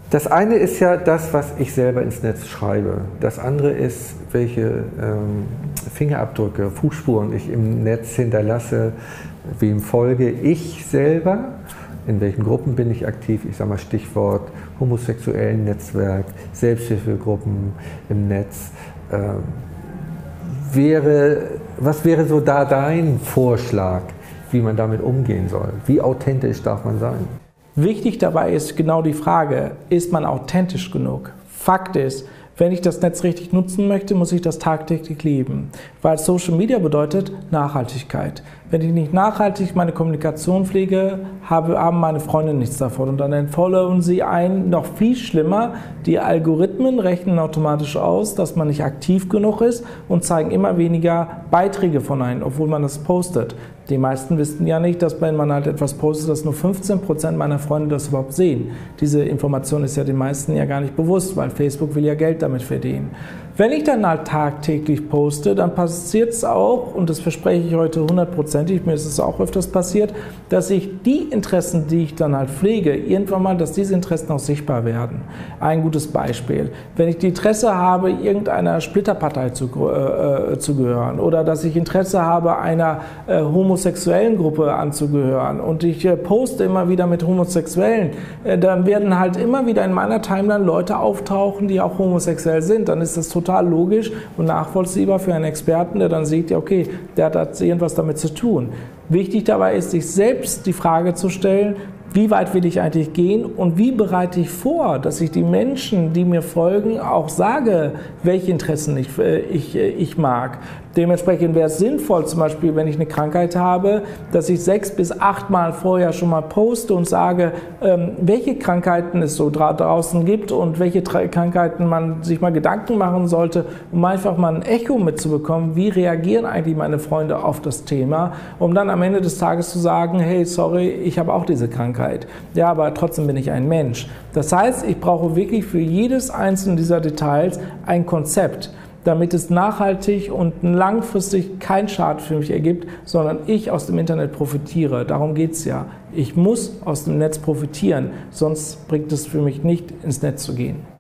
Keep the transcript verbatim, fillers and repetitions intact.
Das eine ist ja das, was ich selber ins Netz schreibe. Das andere ist, welche ähm, Fingerabdrücke, Fußspuren ich im Netz hinterlasse, wem folge ich selber, in welchen Gruppen bin ich aktiv. Ich sage mal Stichwort homosexuellen Netzwerk, Selbsthilfegruppen im Netz. Ähm, wäre, was wäre so da dein Vorschlag, wie man damit umgehen soll? Wie authentisch darf man sein? Wichtig dabei ist genau die Frage, ist man authentisch genug? Fakt ist, wenn ich das Netz richtig nutzen möchte, muss ich das tagtäglich leben. Weil Social Media bedeutet Nachhaltigkeit. Wenn ich nicht nachhaltig meine Kommunikation pflege, haben meine Freunde nichts davon. Und dann entfollowen sie ein, noch viel schlimmer, die Algorithmen rechnen automatisch aus, dass man nicht aktiv genug ist und zeigen immer weniger Beiträge von einem, obwohl man das postet. Die meisten wissen ja nicht, dass wenn man halt etwas postet, dass nur fünfzehn Prozent meiner Freunde das überhaupt sehen. Diese Information ist ja den meisten ja gar nicht bewusst, weil Facebook will ja Geld damit verdienen. Wenn ich dann halt tagtäglich poste, dann passiert es auch, und das verspreche ich heute hundertprozentig, mir ist es auch öfters passiert, dass ich die Interessen, die ich dann halt pflege, irgendwann mal, dass diese Interessen auch sichtbar werden. Ein gutes Beispiel, wenn ich die Interesse habe, irgendeiner Splitterpartei zu, äh, zu gehören oder dass ich Interesse habe, einer äh, homosexuellen Gruppe anzugehören und ich äh, poste immer wieder mit Homosexuellen, äh, dann werden halt immer wieder in meiner Timeline Leute auftauchen, die auch homosexuell sind. Dann ist das total logisch und nachvollziehbar für einen Experten, der dann sieht, ja okay, der hat irgendwas damit zu tun. Wichtig dabei ist, sich selbst die Frage zu stellen, wie weit will ich eigentlich gehen und wie bereite ich vor, dass ich die Menschen, die mir folgen, auch sage, welche Interessen ich, ich, ich mag. Dementsprechend wäre es sinnvoll, zum Beispiel, wenn ich eine Krankheit habe, dass ich sechs bis acht Mal vorher schon mal poste und sage, ähm, welche Krankheiten es so dra draußen gibt und welche Krankheiten man sich mal Gedanken machen sollte, um einfach mal ein Echo mitzubekommen, wie reagieren eigentlich meine Freunde auf das Thema, um dann am Ende des Tages zu sagen, hey, sorry, ich habe auch diese Krankheit. Ja, aber trotzdem bin ich ein Mensch. Das heißt, ich brauche wirklich für jedes einzelne dieser Details ein Konzept, damit es nachhaltig und langfristig keinen Schaden für mich ergibt, sondern ich aus dem Internet profitiere. Darum geht es ja. Ich muss aus dem Netz profitieren, sonst bringt es für mich nicht, ins Netz zu gehen.